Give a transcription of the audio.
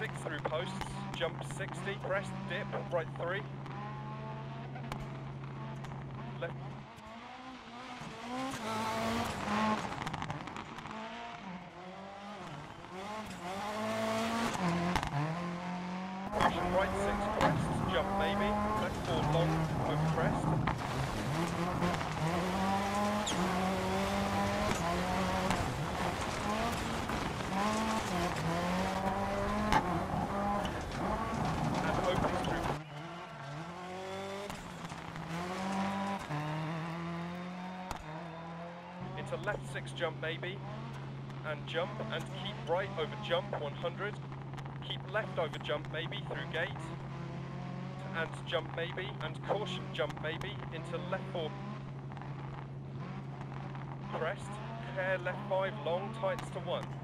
6 through posts, jump 60, crest, dip, right 3. Left. Caution right 6, crest, jump maybe, left 4 long, over crest. And opens through. Into left 6 jump maybe, and jump, and keep right over jump 100. Keep left over jump maybe through gate, and jump maybe, and caution jump maybe, into left 4 crest, care left 5 long, tights to 1.